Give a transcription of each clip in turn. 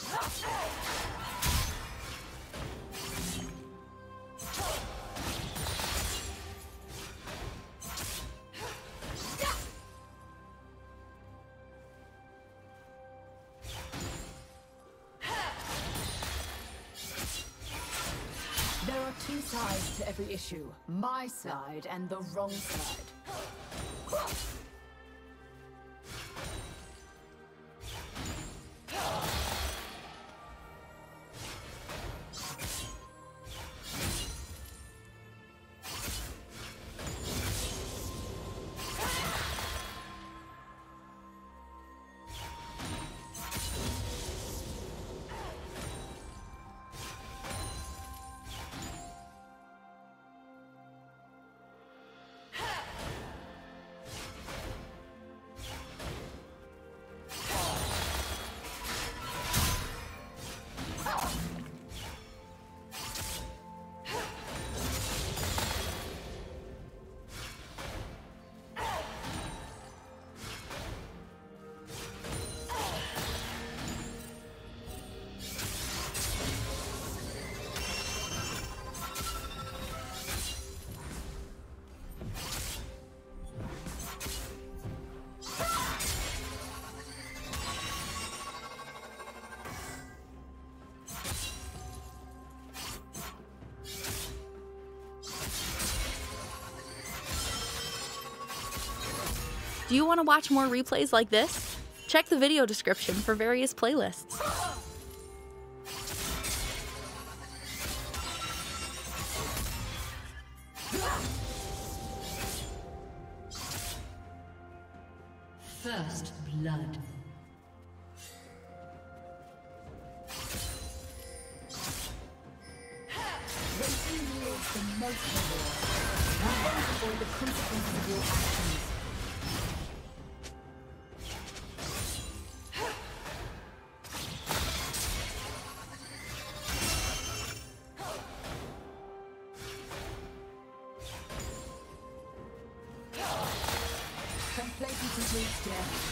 There are two sides to every issue. My side and the wrong side. Do you want to watch more replays like this? Check the video description for various playlists. First blood. Racing yields the most reward. You won't avoid the consequences of your actions. Complacency breeds death.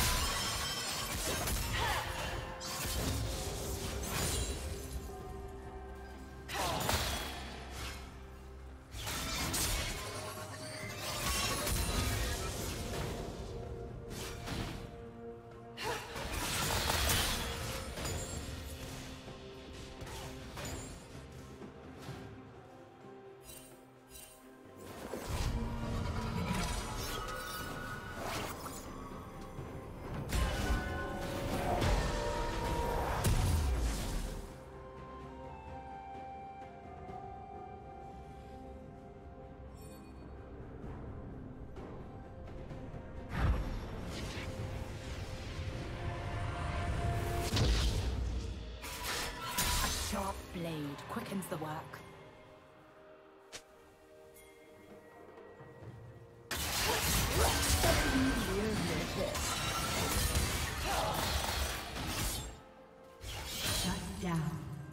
Sharp blade quickens the work. Shut down.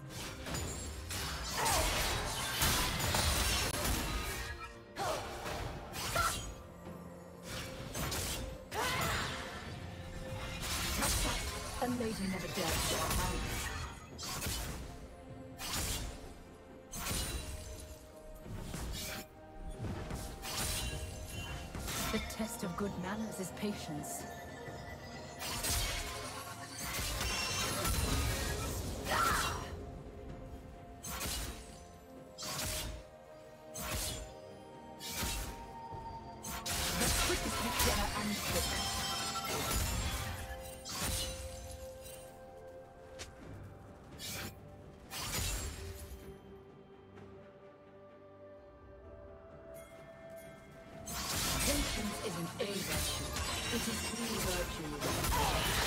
A lady never dared to our hands. The test of good manners is patience. The quickest together and quick. Patience isn't a virtue, it is the virtue.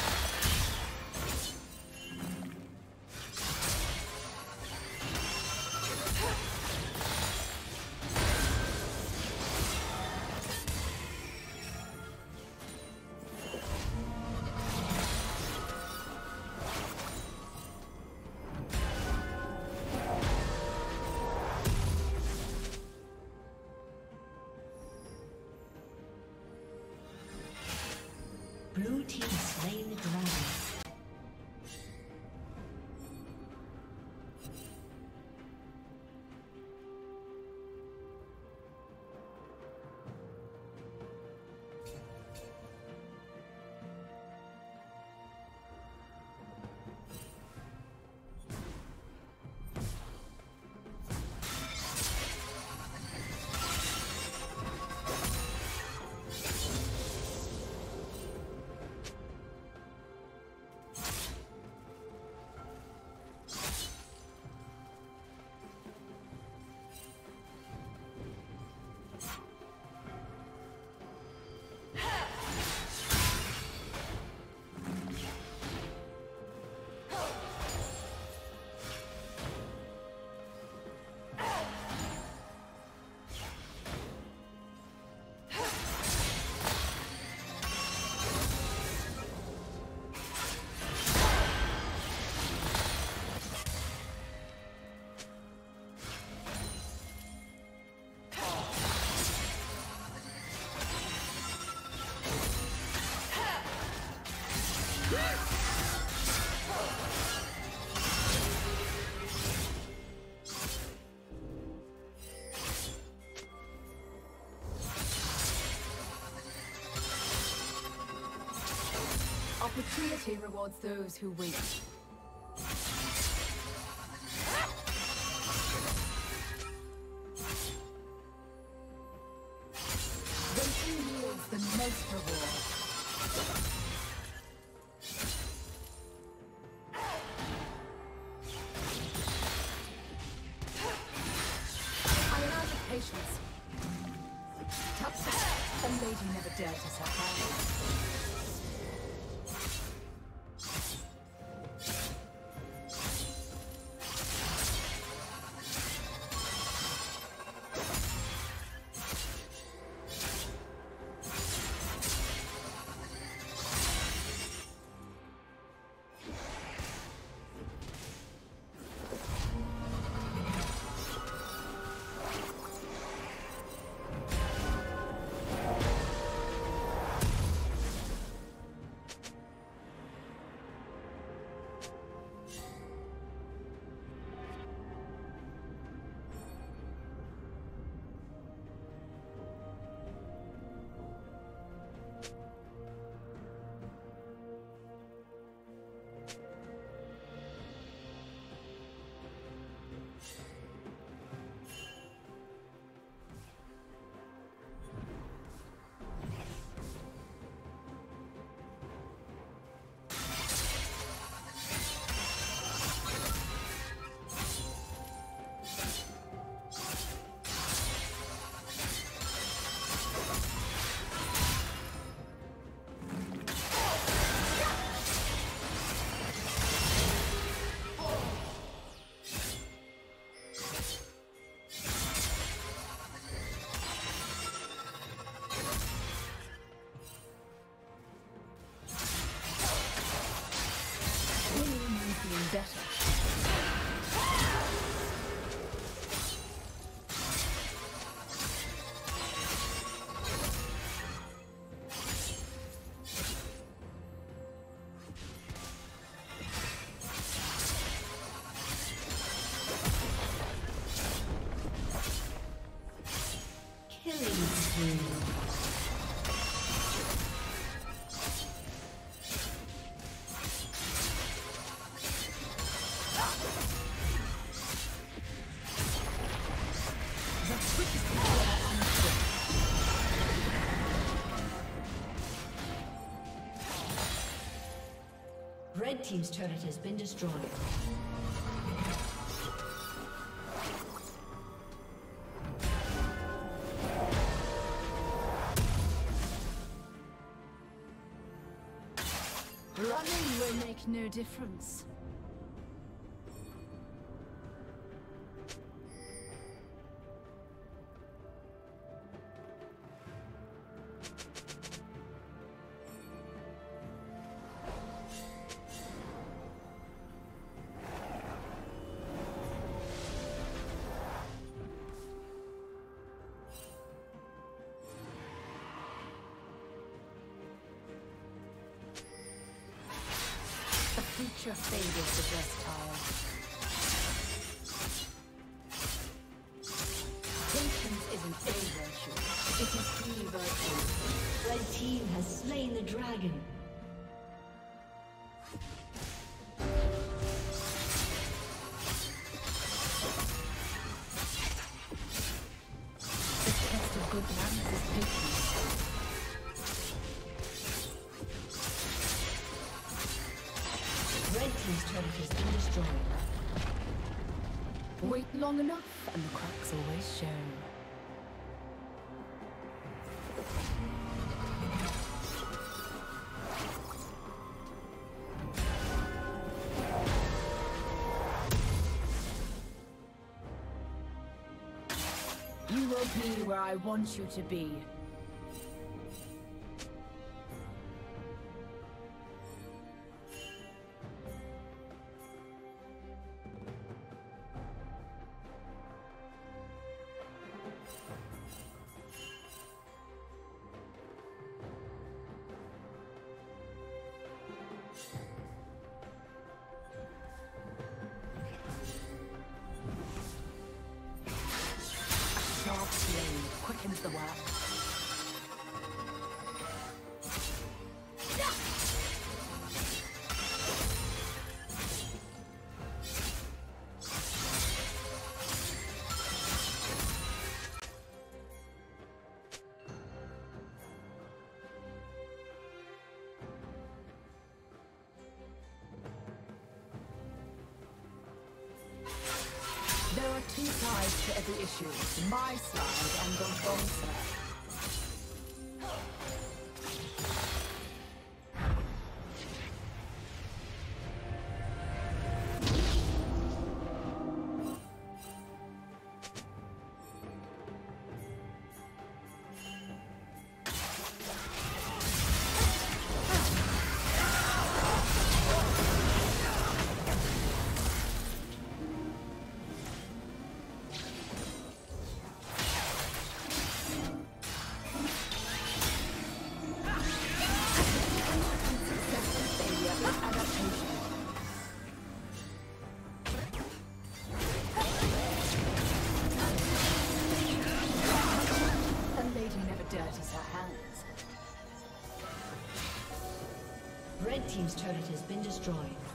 Blue team slain the dragon. Opportunity rewards those who wait. Waiting yields the most reward. I am out of patience. Touch a lady never dared to set fire. Better. Killing spree. Red team's turret has been destroyed. Running will make no difference. Future favors the versatile. Patience isn't a virtue, it is the virtue. Red team has slain the dragon. The test of good manners is patience. Red team's turret has been destroyed. Wait long enough and the cracks always show. You will be where I want you to be. two sides to every issue. My side and the wrong side. Red team's turret has been destroyed.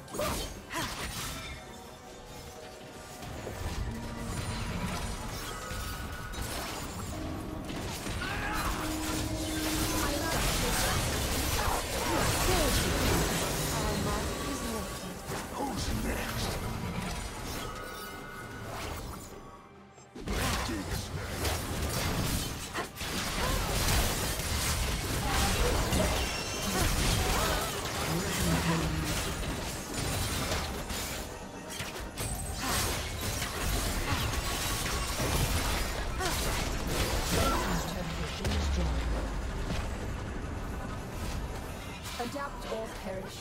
Adapt or perish.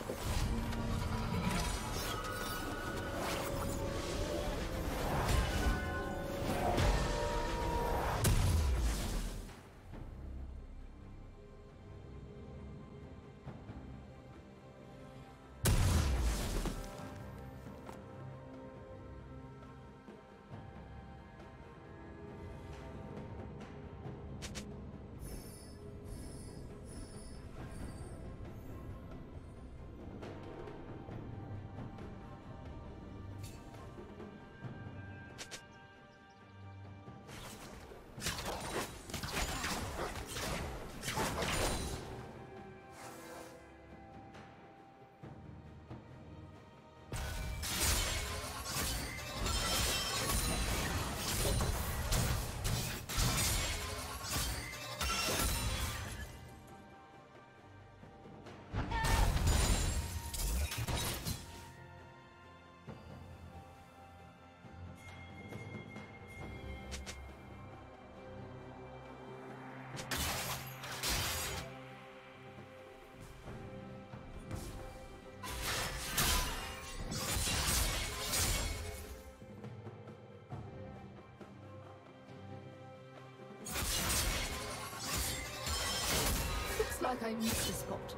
Like I missed the spot.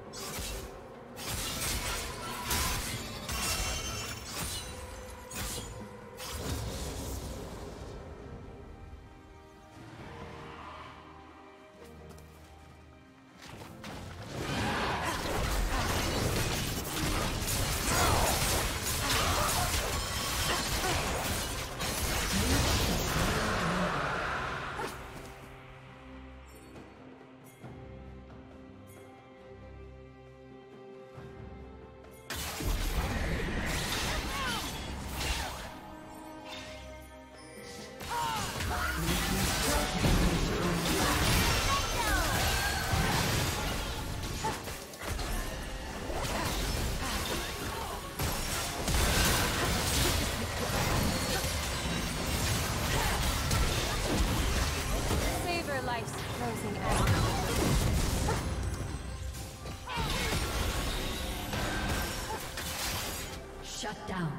Shut down.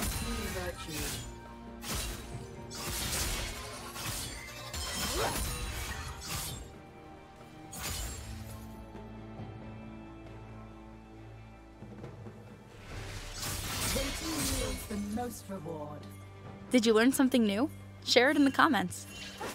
few virtues. Waiting yields the most reward. Did you learn something new? Share it in the comments.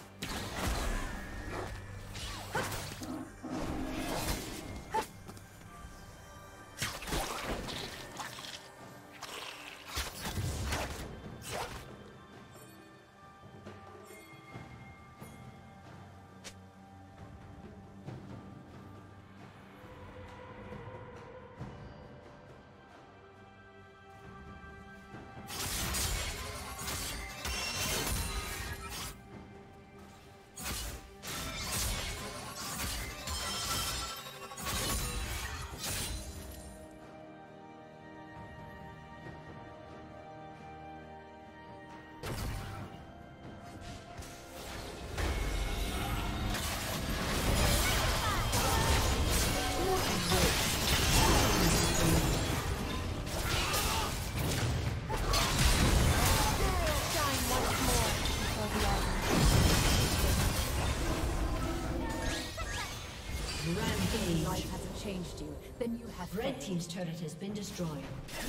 Life hasn't changed you, then you have Red team's turret has been destroyed.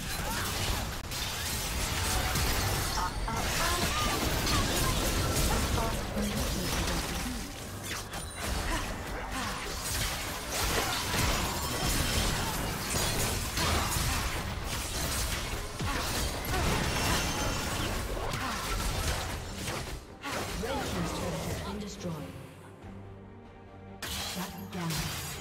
Red team's turret has been destroyed. Shut down.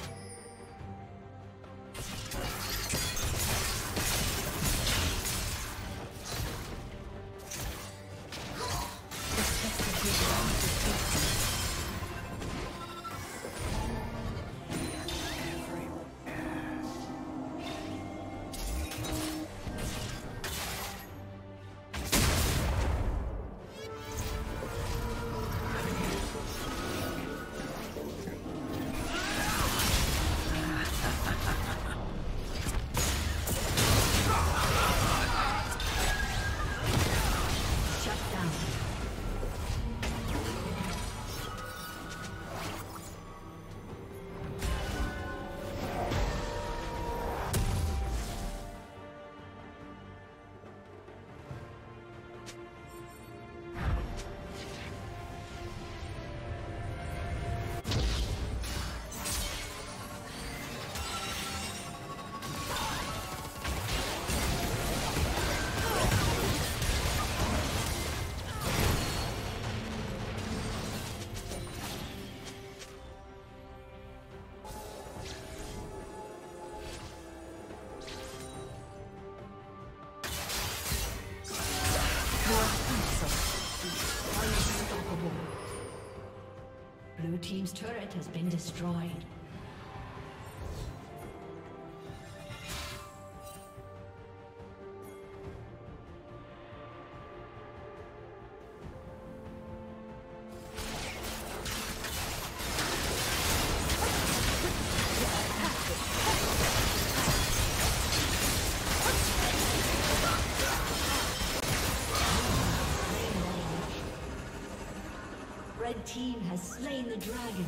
Blue team's turret has been destroyed. Red team has slain the dragon.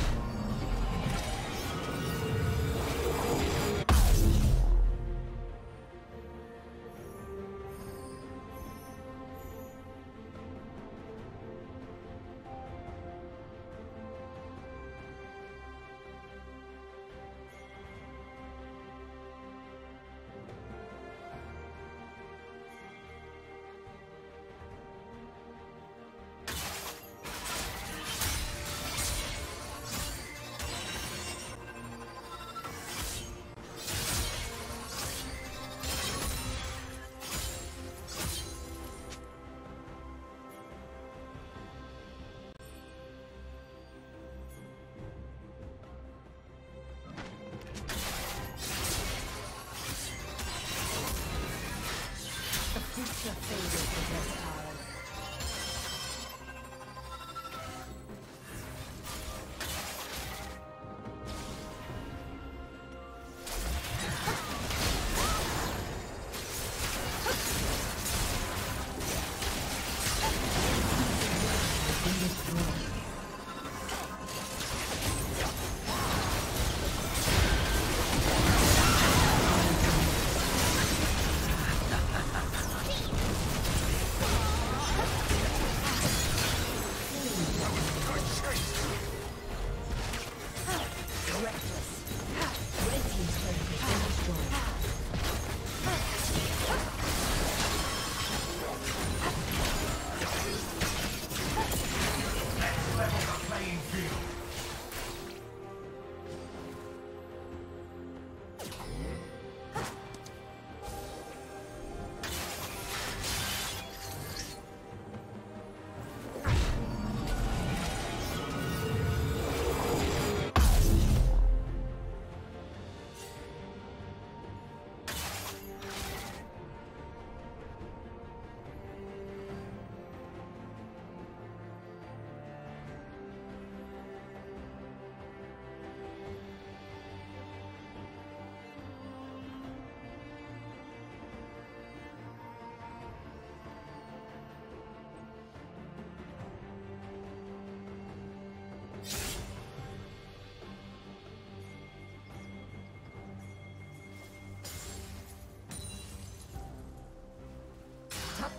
Future favors the best power.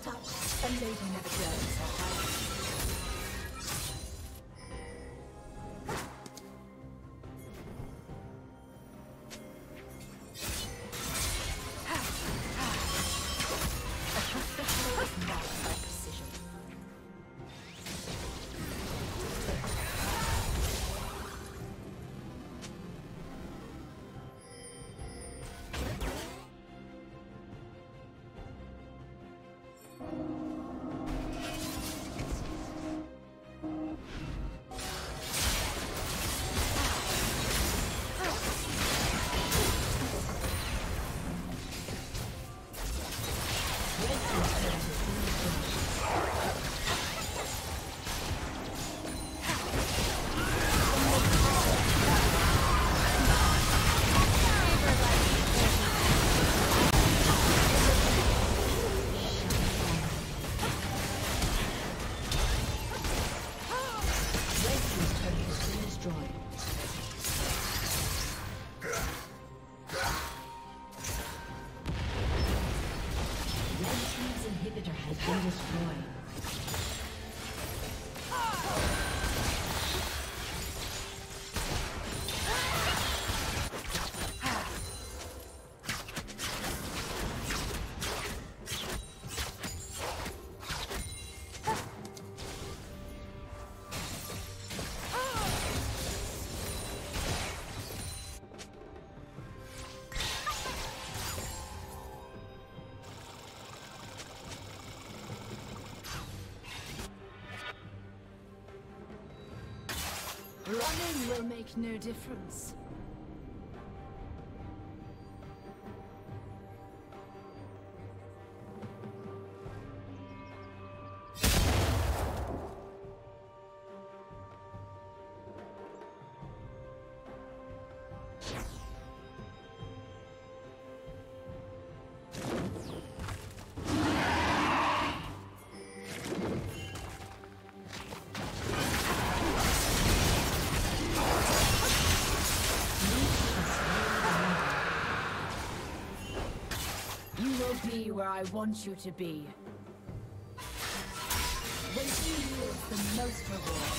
touch. A lady never goes so high. Running will make no difference. Be where I want you to be. When you yield the most reward.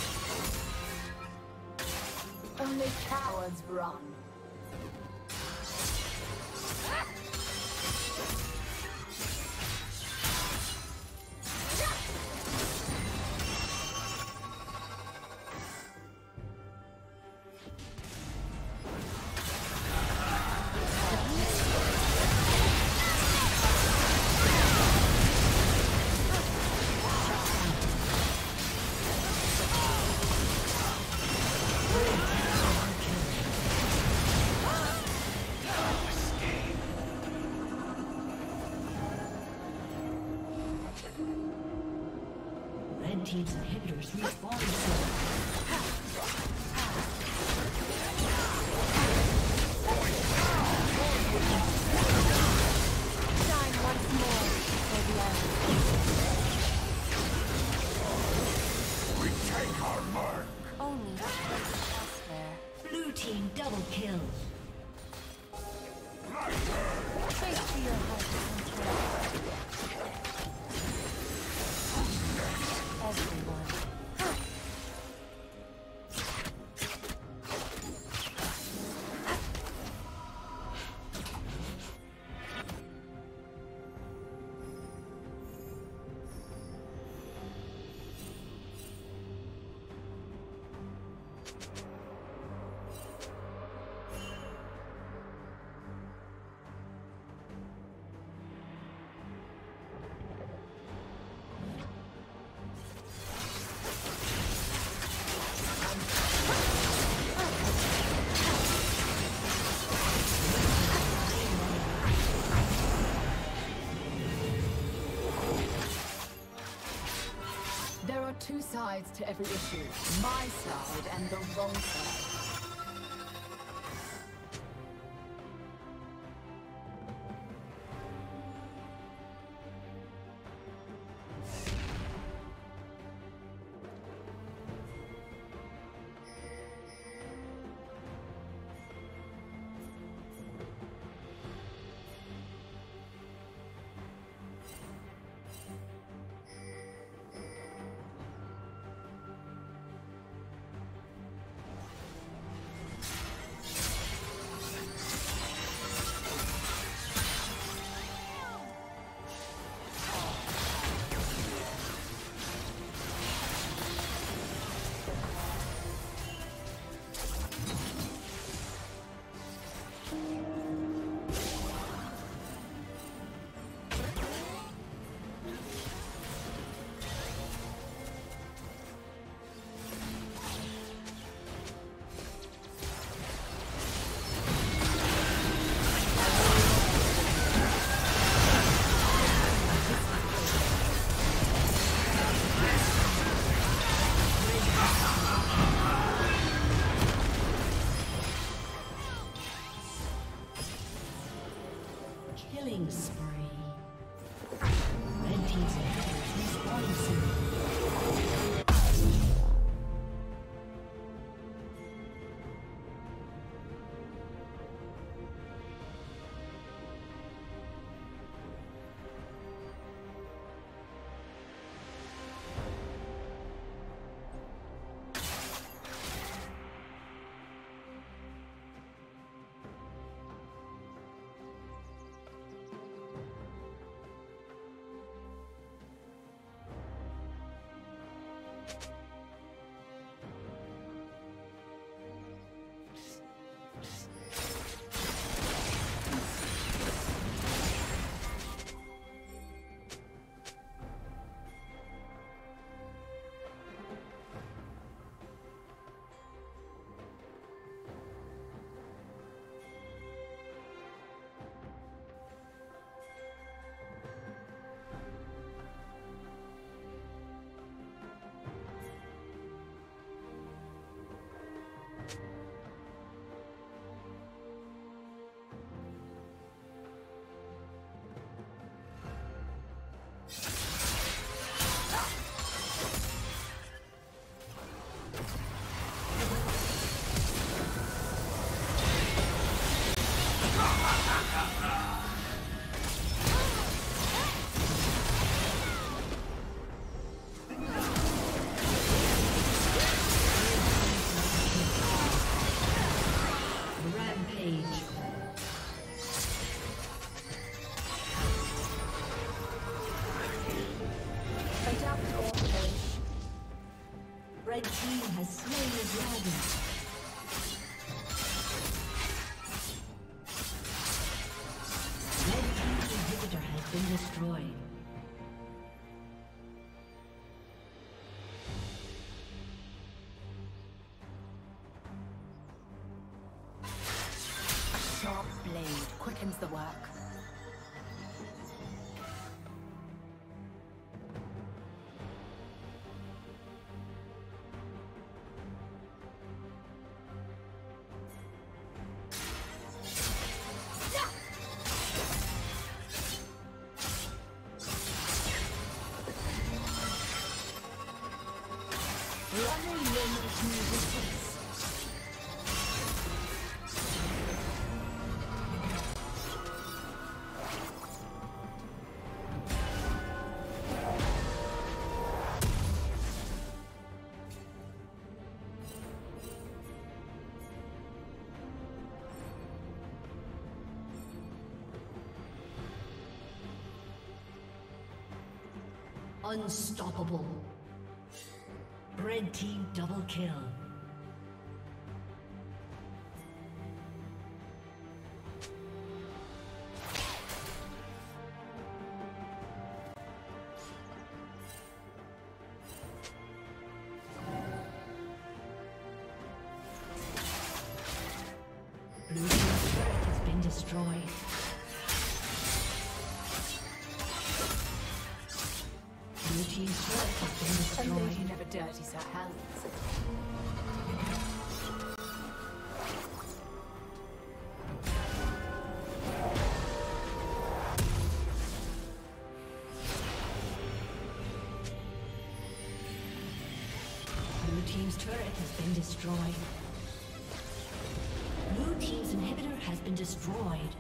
Only cowards run. Team's inhibitors respawn soon. Shine once more before the end. We take our mark. Only elsewhere. Blue team double kill. Straight to your heart. Everyone. Two sides to every issue. My side and the wrong side. Red team has slain the dragon. Red team's inhibitor has been destroyed. A sharp blade quickens the work. Unstoppable. Red team double kill. Blue team's turret has been destroyed. Blue team's turret has been A destroyed. lady never dirties her hands. Blue team's turret has been destroyed. Blue team's inhibitor has been destroyed.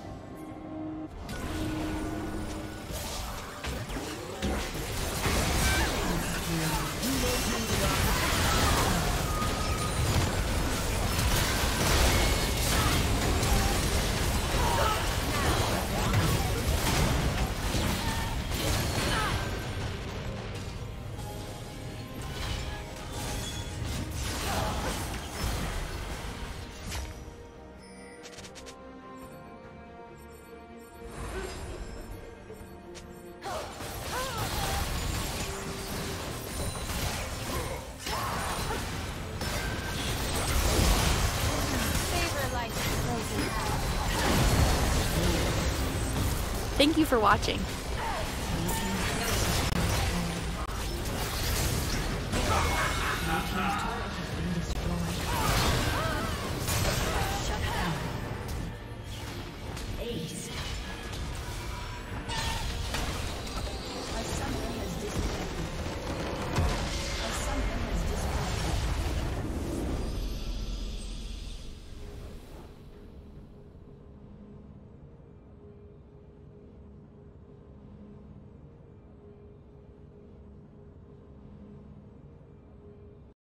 Thank you for watching. Blue team's turret